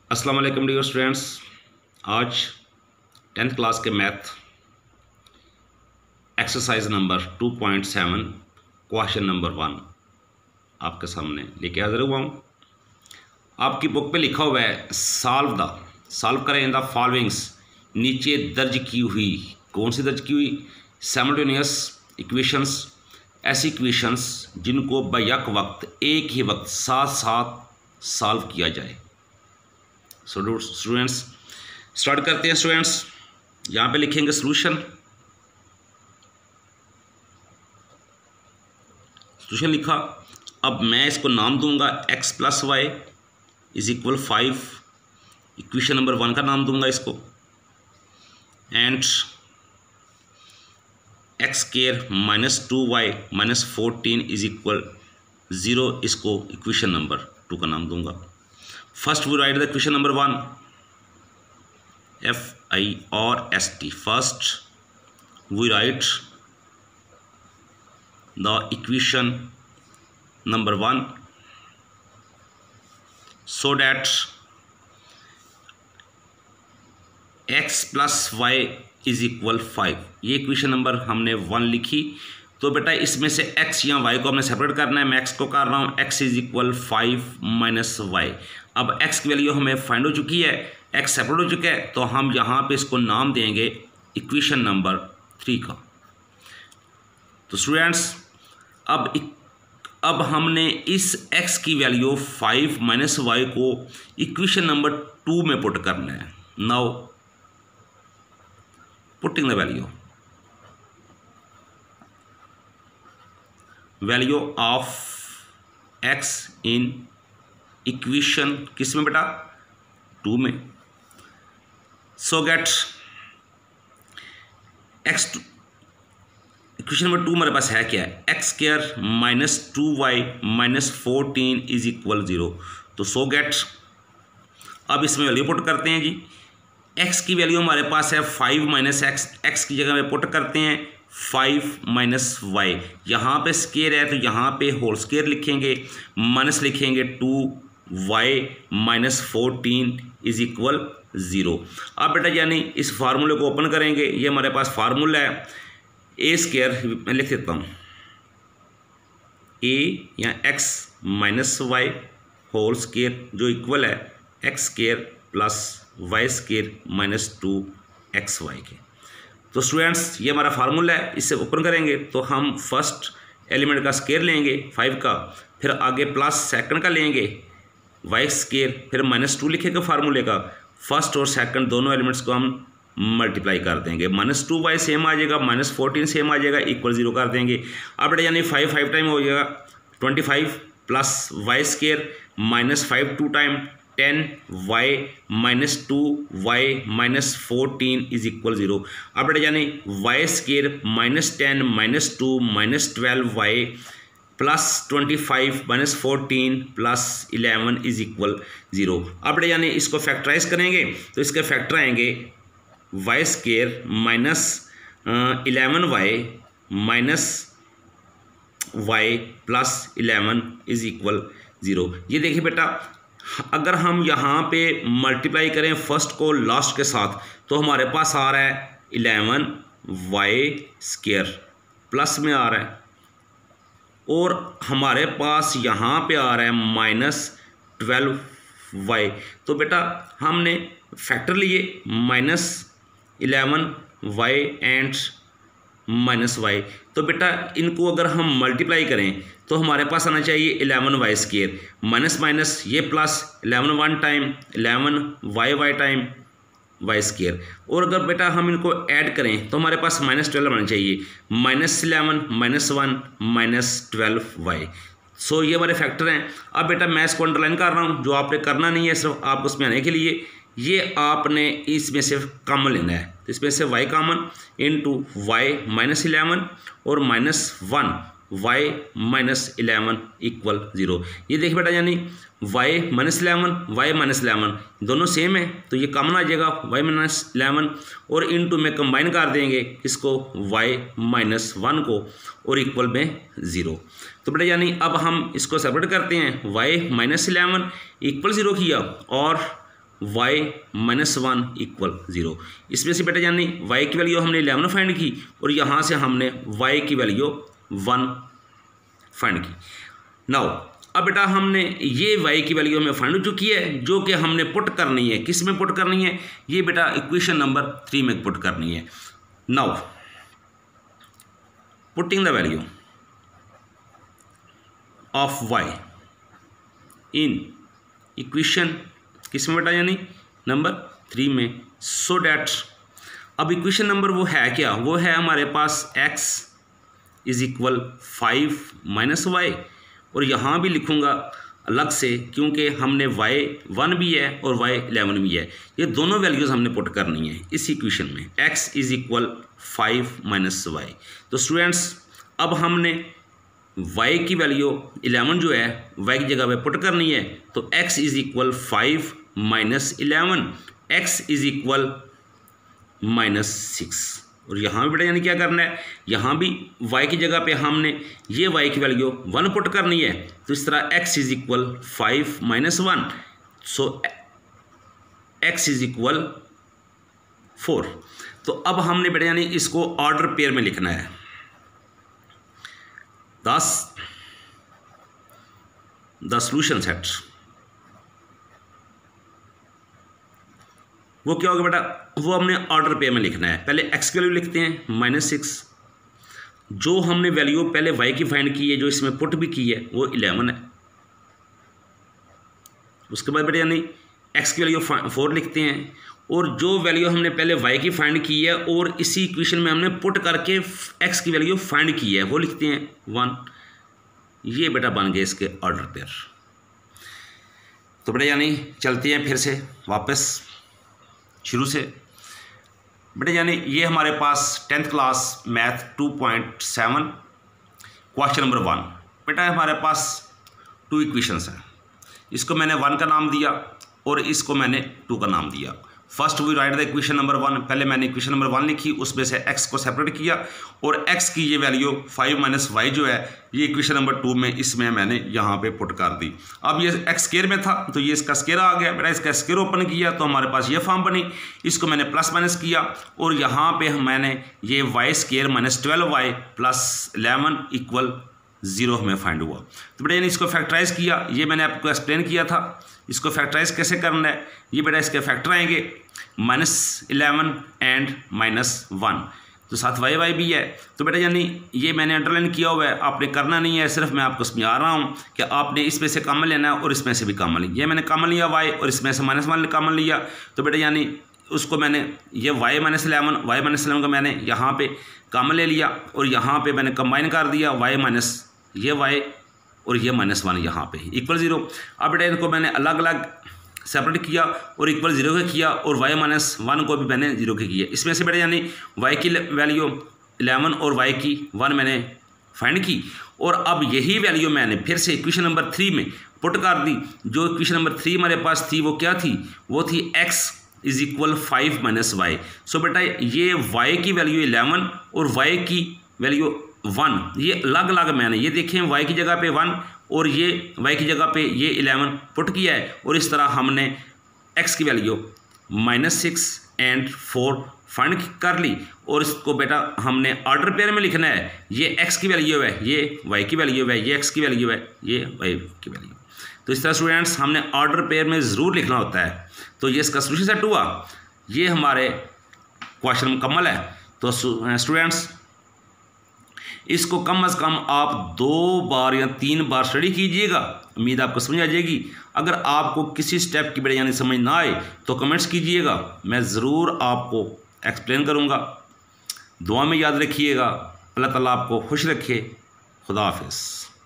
अस्सलाम वालेकुम dear students. आज 10th क्लास के math exercise number 2.7 question number 1 आपके सामने लेके हाजिर हुआ हूँ। आपकी बुक पे लिखा हुआ है सॉल्व करें इन द फॉलोइंग्स। नीचे दर्ज की हुई, कौन सी दर्ज की हुई? साइमल्टेनियस इक्वेशंस, ऐसी इक्वेशंस जिनको बैक वक्त एक ही वक्त साथ साथ सॉल्व किया जाए। स्टूडेंट्स स्टार्ट करते हैं। स्टूडेंट्स यहाँ पे लिखेंगे सॉल्यूशन लिखा। अब मैं इसको नाम दूंगा x + y = 5, इक्वेशन नंबर 1 का नाम दूंगा इसको, एंड x² - 2y - 14 = 0, इसको इक्वेशन नंबर 2 का नाम दूंगा। First we write the equation number 1, FIRST. First we write the equation number 1 so that x + y = 5। ये इक्वेशन नंबर हमने 1 लिखी। तो बेटा इसमें से x या y को हमने सेपरेट करना है। मैं x को कर रहा हूँ, x = 5 - y। अब x की वैल्यू हमें फाइंड हो चुकी है, x सेपरेट हो चुका है, तो हम यहाँ पे इसको नाम देंगे इक्वेशन नंबर 3 का। तो स्टूडेंट्स अब हमने इस x की वैल्यू 5 - y को इक्वेशन नंबर 2 में पुट करना है। Now putting the value of x in equation किस में बेटा? 2 में। So get x, equation number 2 हमारे पास है क्या है? x² - 2y - 14 = 0। तो सो गेट, अब इसमें वैल्यू पुट करते हैं जी। x की वैल्यू हमारे पास है 5 - x की जगह में पुट करते हैं 5 - y। यहाँ पे स्केयर है तो यहाँ पे होल स्केयर लिखेंगे, माइनस लिखेंगे 2y - 14 = 0। अब बेटा यानी इस फार्मूले को ओपन करेंगे। ये हमारे पास फार्मूला है a², मैं लिख देता हूँ, a या x - y होल स्केयर जो इक्वल है x² + y² - 2xy के। तो स्टूडेंट्स ये हमारा फार्मूला है, इससे ओपन करेंगे तो हम फर्स्ट एलिमेंट का स्केयर लेंगे 5 का, फिर आगे प्लस सेकंड का लेंगे y², फिर -2 लिखेंगे फार्मूले का। फर्स्ट और सेकंड दोनों एलिमेंट्स को हम मल्टीप्लाई कर देंगे। -2y सेम आ जाएगा, -14 सेम आ जाएगा, = 0 कर देंगे। अब बेटा यानी 5 टाइम हो जाएगा 25 + y² -5 2 टाइम 10y - 2y - 14 = 0। अब बेटा यानी y² -10 - 2 - 12y + 25 - 14 + 11 = 0। अब बेटा यानी इसको फैक्टराइज करेंगे तो इसके फैक्टर आएंगे y² - 11y - y + 11 = 0। ये देखिए बेटा, अगर हम यहाँ पे मल्टीप्लाई करें फर्स्ट को लास्ट के साथ तो हमारे पास आ रहा है 11y² प्लस में आ रहा है, और हमारे पास यहाँ पे आ रहा है -12y। तो बेटा हमने फैक्टर लिए -11y एंड -y। तो बेटा इनको अगर हम मल्टीप्लाई करें तो हमारे पास आना चाहिए 11y², माइनस ये plus 11 1 time 11y time y²। और अगर बेटा हम इनको ऐड करें तो हमारे पास -12 आना चाहिए, -11 -1 -12y। सो ये हमारे फैक्टर हैं। अब बेटा मैं इसको अंडरलाइन कर रहा हूँ, जो आपने करना नहीं है, सिर्फ आप उसमें आने के लिए ये आपने इसमें से कॉमन लेना है। तो इसमें से y कॉमन इंटू y - 11 और -1 y - 11 = 0। ये देखिए बेटा यानी y - 11 दोनों सेम है तो ये कॉमन आ जाएगा y - 11, और इनटू में कंबाइन कर देंगे इसको y - 1 को, और इक्वल में 0। तो बेटा यानी अब हम इसको सेपरेट करते हैं, y - 11 = 0 किया और y माइनस 1 इक्वल 0। इसमें से बेटा यानी y की वैल्यू हमने 11 फाइंड की और यहाँ से हमने y की वैल्यू 1 फाइंड की। नाउ अब बेटा हमने ये y की वैल्यू हमें फाइंड हो चुकी है, जो कि हमने पुट करनी है। किस में पुट करनी है? ये बेटा इक्वेशन नंबर 3 में पुट करनी है। Now putting the value of y in equation किस में बेटा यानी नंबर 3 में, सो डैट अब इक्वेशन नंबर वो है क्या? वो है हमारे पास x is equal 5 minus y, और यहाँ भी लिखूँगा अलग से क्योंकि हमने y 1 भी है और y 11 भी है। ये दोनों वैल्यूज़ हमने पुट करनी है इस इक्वेशन में, x is equal 5 minus y. तो स्टूडेंट्स अब हमने y की वैल्यू 11 जो है y की जगह पे पुट करनी है, तो x is equal 5 minus 11, x is equal minus 6। और यहाँ भी बेटा यानी क्या करना है? यहाँ भी y की जगह पे हमने ये y की वैल्यू 1 पुट करनी है, तो इस तरह x is equal 5 minus 1, so x is equal 4। तो अब हमने बेटा यानी इसको ऑर्डर पेयर में लिखना है। द सॉल्यूशन सेट वो क्या होगा बेटा? वो हमने ऑर्डर पेयर में लिखना है। पहले x की वैल्यू लिखते हैं -6, जो हमने वैल्यू पहले y की फाइंड की है, जो इसमें पुट भी की है, वो 11 है। उसके बाद बेटा यानी x की वैल्यू 4 लिखते हैं, और जो वैल्यू हमने पहले y की फाइंड की है और इसी इक्वेशन में हमने पुट करके x की वैल्यू फाइंड की है, वो लिखते हैं 1। ये बेटा बन गए इसके ऑर्डर पेयर। तो बेटा यानी चलते हैं फिर से वापस शुरू से। बेटा यानी ये हमारे पास 10th class math 2.7 question number 1। बेटा हमारे पास 2 इक्वेशंस हैं, इसको मैंने 1 का नाम दिया और इसको मैंने 2 का नाम दिया। First we write the equation number 1। पहले मैंने इक्वेशन नंबर 1 लिखी, उसमें से x को सेपरेट किया और x की ये वैल्यू 5 माइनस वाई जो है ये इक्वेशन नंबर 2 में इसमें मैंने यहाँ पे पुट कर दी। अब ये x स्क्वायर में था तो ये इसका स्क्वायर आ गया। बेटा इसका स्क्वायर ओपन किया तो हमारे पास ये फॉर्म बनी, इसको मैंने प्लस माइनस किया और यहाँ पे मैंने ये y square minus 12y plus 11 equal 0 हमें फाइंड हुआ। तो बेटा यानी इसको फैक्टराइज किया, ये मैंने आपको एक्सप्लेन किया था। इसको फैक्टराइज कैसे करना है? ये बेटा इसके फैक्टर आएंगे -11 एंड -1, तो साथ वाई भी है। तो बेटा यानी ये मैंने अंडरलाइन किया हुआ है, आपने करना नहीं है, सिर्फ मैं आपको समझा रहा हूँ कि आपने इसमें से कॉमन लेना है और इसमें से भी कॉमन लिया। ये मैंने कॉमन लिया y और इसमें से -1 कॉमन लिया, तो बेटा यानी उसको मैंने ये y -11 का मैंने यहाँ पे कॉमन ले लिया और यहाँ पे मैंने कंबाइन कर दिया y माइनस ये y और ये -1 यहाँ पे इक्वल 0। अब बेटा इनको मैंने अलग अलग सेपरेट किया और इक्वल 0 का किया और y-1 को भी मैंने 0 के किया। इसमें से बेटा यानी y की वैल्यू 11 और y की 1 मैंने फाइंड की और अब यही वैल्यू मैंने फिर से इक्वेशन नंबर 3 में पुट कर दी। जो इक्वेशन नंबर 3 हमारे पास थी वो क्या थी? वो थी x is equal 5 minus y. So बेटा ये y की वैल्यू 11 और y की वैल्यू 1, ये अलग अलग मैंने ये देखें y की जगह पे 1 और ये y की जगह पे ये 11 पुट किया है और इस तरह हमने x की वैल्यू -6 एंड 4 फाइंड कर ली और इसको बेटा हमने ऑर्डर पेयर में लिखना है। ये x की वैल्यू है, ये y की वैल्यू है, ये x की वैल्यू है, ये y की वैल्यू। तो इस तरह स्टूडेंट्स हमने ऑर्डर पेयर में ज़रूर लिखना होता है। तो ये इसका सोल्यूशन सेट हुआ, ये हमारे क्वेश्चन मुकम्मल है। तो स्टूडेंट्स इसको कम से कम आप 2 बार या 3 बार स्टडी कीजिएगा, उम्मीद आपको समझ आ जाएगी। अगर आपको किसी स्टेप की बेटा यानी समझ ना आए तो कमेंट्स कीजिएगा, मैं ज़रूर आपको एक्सप्लेन करूँगा। दुआ में याद रखिएगा। अल्लाह ताला आपको खुश रखे। खुदा हाफिज़।